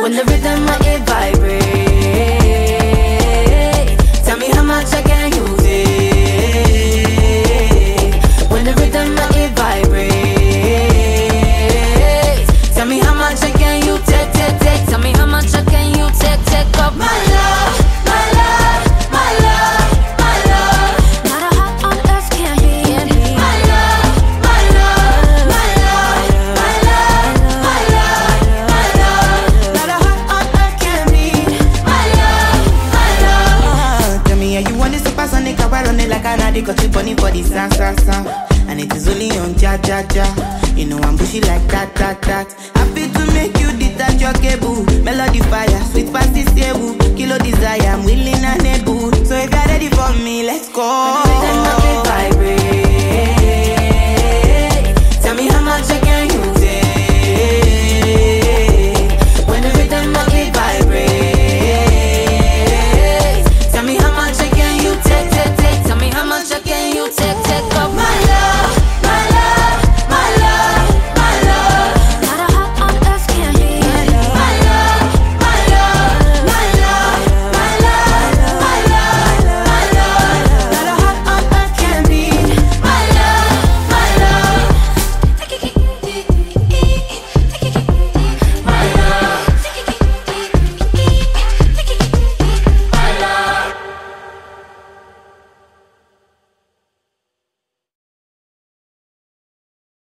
When the rhythm it vibrates, tell me how much I can use it. When the rhythm it vibrates, tell me how much I can you take. Tell me how much I can you take up my love, my love, my love, my love. Not a heart on earth can beat my love, my love, my love, my love, my love, my love. Not a heart on earth can beat my love, my love. Tell me how you want this supersonic, I run it like an addict, got you bunny for the sound. And it is only on ja. You know I'm bushy like that.